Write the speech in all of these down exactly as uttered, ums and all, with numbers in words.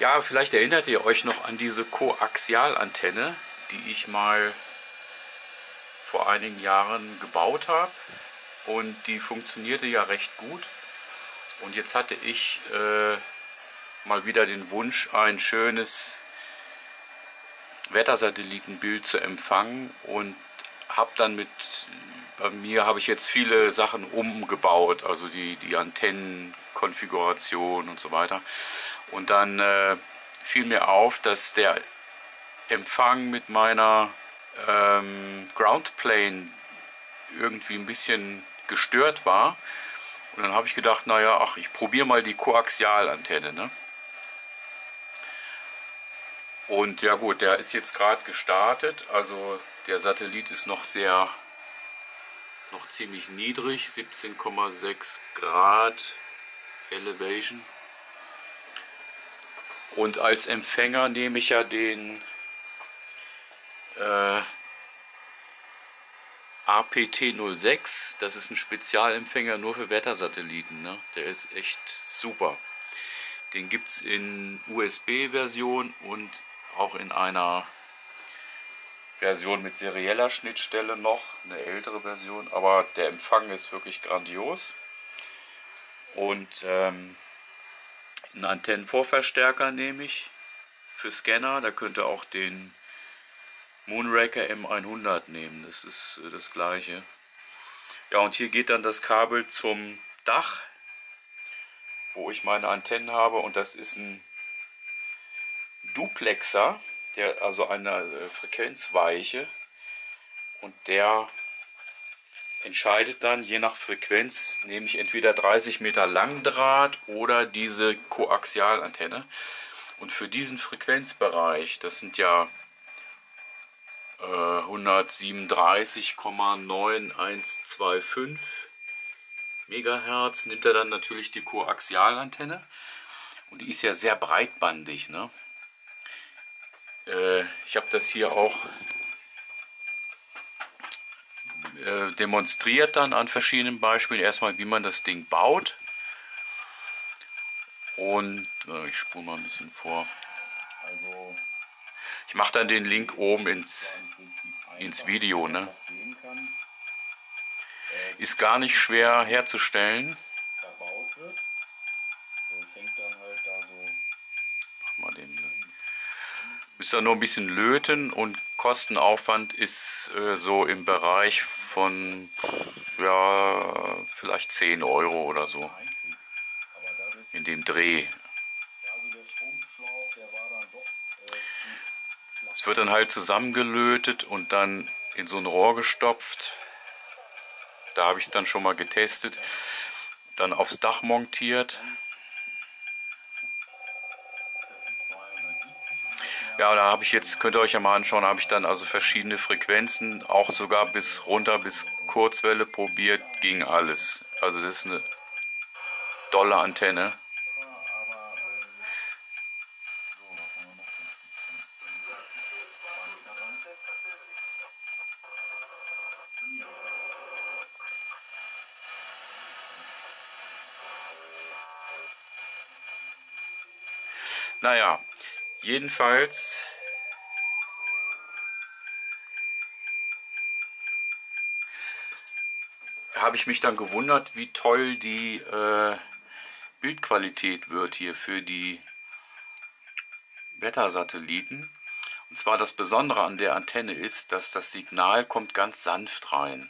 Ja, vielleicht erinnert ihr euch noch an diese Koaxialantenne, die ich mal vor einigen Jahren gebaut habe. Und die funktionierte ja recht gut. Und jetzt hatte ich äh, mal wieder den Wunsch, ein schönes Wettersatellitenbild zu empfangen. Und habe dann mit, bei mir habe ich jetzt viele Sachen umgebaut, also die, die Antennenkonfiguration und so weiter. Und dann äh, fiel mir auf, dass der Empfang mit meiner ähm, Groundplane irgendwie ein bisschen gestört war. Und dann habe ich gedacht, naja, ach, ich probiere mal die Koaxialantenne, ne? Und ja gut, der ist jetzt gerade gestartet, also der Satellit ist noch sehr, noch ziemlich niedrig, siebzehn Komma sechs Grad Elevation. Und als Empfänger nehme ich ja den äh, A P T null sechs, das ist ein Spezialempfänger nur für Wettersatelliten, ne? Der ist echt super. Den gibt es in U S B-Version und auch in einer Version mit serieller Schnittstelle noch, eine ältere Version, aber der Empfang ist wirklich grandios. Und ähm, einen Antennenvorverstärker nehme ich für Scanner, da könnt ihr auch den Moonraker M hundert nehmen, das ist äh, das gleiche. Ja, und hier geht dann das Kabel zum Dach, wo ich meine Antennen habe, und das ist ein Duplexer, der, also eine äh, Frequenzweiche, und der entscheidet dann, je nach Frequenz, nehme ich entweder dreißig Meter Langdraht oder diese Koaxialantenne. Und für diesen Frequenzbereich, das sind ja äh, hundertsiebenunddreißig Komma neun eins zwei fünf Megahertz, nimmt er dann natürlich die Koaxialantenne. Und die ist ja sehr breitbandig, ne? Äh, ich habe das hier auch äh, demonstriert dann an verschiedenen Beispielen. Erstmal, wie man das Ding baut. Und äh, ich spule mal ein bisschen vor. Also, ich mache dann den Link oben ins, ins Video, ne? Ist gar nicht schwer herzustellen. Mach mal den. Müsst ihr nur ein bisschen löten, und Kostenaufwand ist äh, so im Bereich von ja vielleicht zehn Euro oder so. In dem Dreh. Es wird dann halt zusammengelötet und dann in so ein Rohr gestopft. Da habe ich es dann schon mal getestet. Dann aufs Dach montiert. Ja, da habe ich jetzt, könnt ihr euch ja mal anschauen, habe ich dann also verschiedene Frequenzen, auch sogar bis runter bis Kurzwelle probiert, ging alles. Also das ist eine dolle Antenne. Naja, jedenfalls habe ich mich dann gewundert, wie toll die äh, Bildqualität wird hier für die Wettersatelliten. Und zwar das Besondere an der Antenne ist, dass das Signal kommt ganz sanft rein.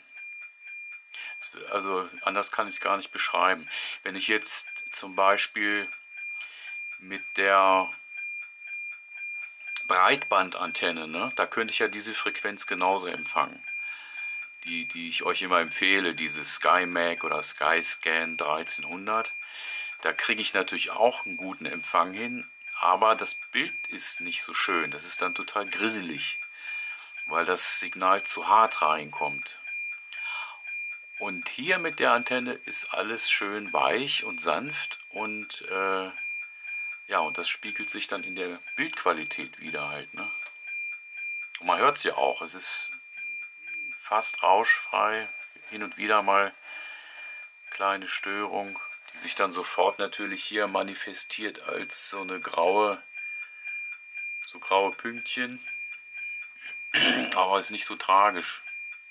Also anders kann ich es gar nicht beschreiben. Wenn ich jetzt zum Beispiel mit der Breitbandantenne, ne, da könnte ich ja diese Frequenz genauso empfangen. Die, die ich euch immer empfehle, diese SkyMac oder SkyScan dreizehnhundert. Da kriege ich natürlich auch einen guten Empfang hin, aber das Bild ist nicht so schön. Das ist dann total grisselig, weil das Signal zu hart reinkommt. Und hier mit der Antenne ist alles schön weich und sanft, und äh, ja, und das spiegelt sich dann in der Bildqualität wieder halt, ne? Und man hört es ja auch, es ist fast rauschfrei, hin und wieder mal kleine Störung, die sich dann sofort natürlich hier manifestiert als so eine graue So graue Pünktchen. Aber ist nicht so tragisch.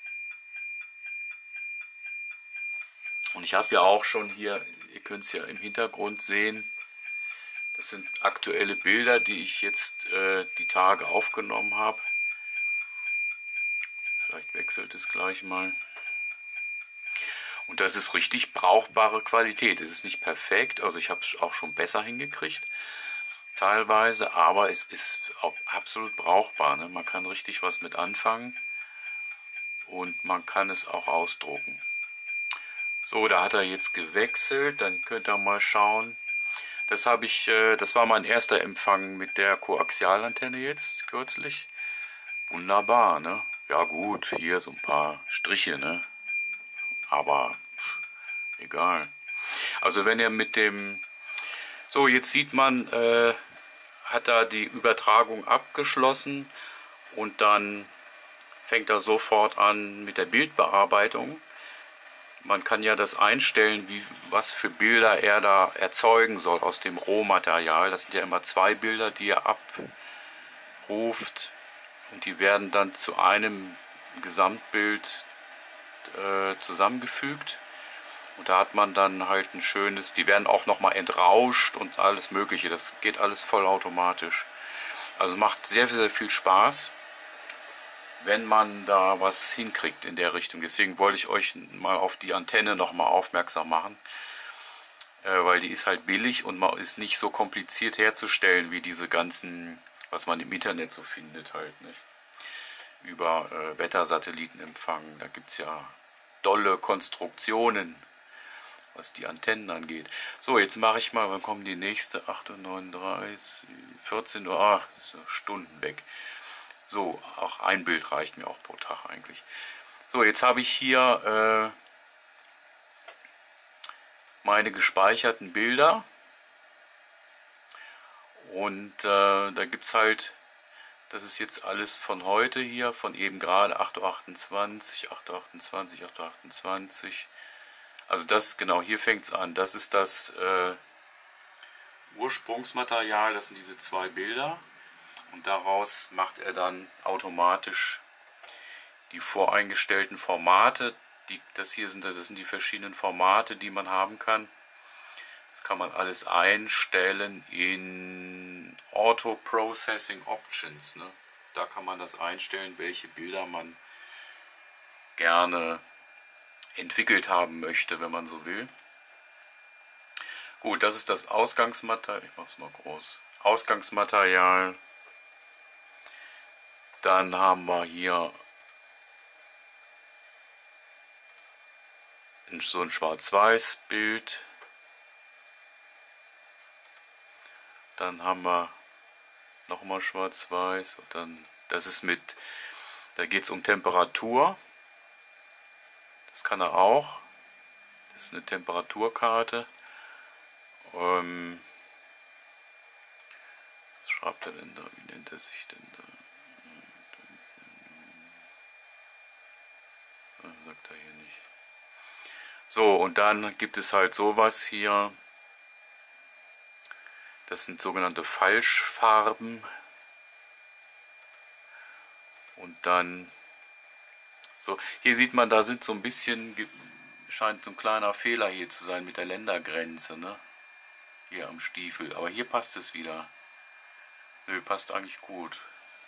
Und ich habe ja auch schon hier, ihr könnt es ja im Hintergrund sehen, das sind aktuelle Bilder, die ich jetzt äh, die Tage aufgenommen habe. Vielleicht wechselt es gleich mal. Und das ist richtig brauchbare Qualität. Es ist nicht perfekt, also ich habe es auch schon besser hingekriegt, teilweise, aber es ist auch absolut brauchbar. Ne? Man kann richtig was mit anfangen und man kann es auch ausdrucken. So, da hat er jetzt gewechselt, dann könnt ihr mal schauen. Das habe ich, äh, das war mein erster Empfang mit der Koaxialantenne jetzt kürzlich. Wunderbar, ne? Ja gut, hier so ein paar Striche, ne? Aber pff, egal. Also wenn ihr mit dem... So, jetzt sieht man, äh, hat er die Übertragung abgeschlossen und dann fängt er sofort an mit der Bildbearbeitung. Man kann ja das einstellen, wie, was für Bilder er da erzeugen soll aus dem Rohmaterial. Das sind ja immer zwei Bilder, die er abruft. Und die werden dann zu einem Gesamtbild äh, zusammengefügt. Und da hat man dann halt ein schönes, die werden auch nochmal entrauscht und alles Mögliche. Das geht alles vollautomatisch. Also macht sehr, sehr viel Spaß, wenn man da was hinkriegt in der Richtung. Deswegen wollte ich euch mal auf die Antenne nochmal aufmerksam machen. Äh, weil die ist halt billig und man ist nicht so kompliziert herzustellen wie diese ganzen, was man im Internet so findet halt, nicht? Über äh, Wettersatellitenempfang. Da gibt es ja dolle Konstruktionen, was die Antennen angeht. So, jetzt mache ich mal, wann kommen die nächste? acht Uhr neununddreißig, vierzehn Uhr, ah, das ist Stunden weg. So, auch ein Bild reicht mir auch pro Tag eigentlich. So, jetzt habe ich hier äh, meine gespeicherten Bilder. Und äh, da gibt es halt, das ist jetzt alles von heute hier, von eben gerade acht Uhr achtundzwanzig, acht Uhr achtundzwanzig, acht Uhr achtundzwanzig. Also das, genau, hier fängt es an. Das ist das äh, Ursprungsmaterial, das sind diese zwei Bilder. Und daraus macht er dann automatisch die voreingestellten Formate. Die, das hier sind, das sind die verschiedenen Formate, die man haben kann. Das kann man alles einstellen in Auto Processing Options. Ne? Da kann man das einstellen, welche Bilder man gerne entwickelt haben möchte, wenn man so will. Gut, das ist das Ausgangsmaterial. Ich mache es mal groß. Ausgangsmaterial. Dann haben wir hier so ein Schwarz-Weiß-Bild. Dann haben wir nochmal Schwarz-Weiß und dann, das ist mit, da geht es um Temperatur. Das kann er auch. Das ist eine Temperaturkarte. Ähm, was schreibt er denn da? Wie nennt er sich denn da? Sagt er hier nicht. So, und dann gibt es halt sowas hier. Das sind sogenannte Falschfarben. Und dann, so, hier sieht man, da sind so ein bisschen, scheint so ein kleiner Fehler hier zu sein mit der Ländergrenze, ne? Hier am Stiefel. Aber hier passt es wieder. Nö, passt eigentlich gut.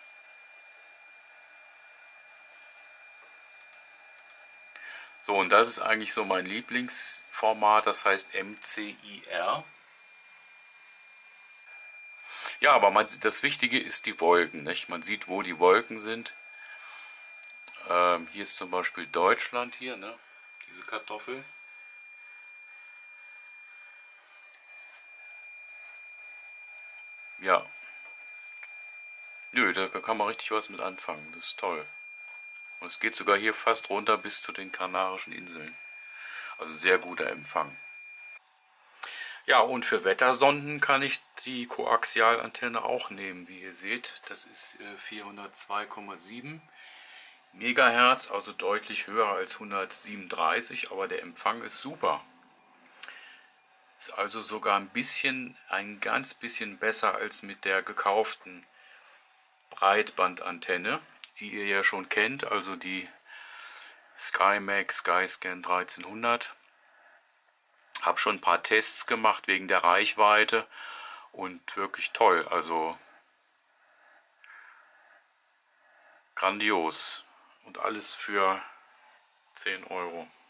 So, und das ist eigentlich so mein Lieblingsformat, das heißt M C I R. Ja, aber man, das Wichtige ist die Wolken, nicht? Man sieht, wo die Wolken sind. Ähm, hier ist zum Beispiel Deutschland hier, ne? Diese Kartoffel. Ja. Nö, da kann man richtig was mit anfangen. Das ist toll. Und es geht sogar hier fast runter bis zu den Kanarischen Inseln. Also sehr guter Empfang. Ja, und für Wettersonden kann ich die Koaxialantenne auch nehmen, wie ihr seht. Das ist vierhundertzwei Komma sieben Megahertz, also deutlich höher als hundertsiebenunddreißig, aber der Empfang ist super. Ist also sogar ein bisschen, ein ganz bisschen besser als mit der gekauften Breitbandantenne, die ihr ja schon kennt, also die SkyMac SkyScan dreizehn-hundert. Habe schon ein paar Tests gemacht wegen der Reichweite und wirklich toll, also grandios und alles für zehn Euro.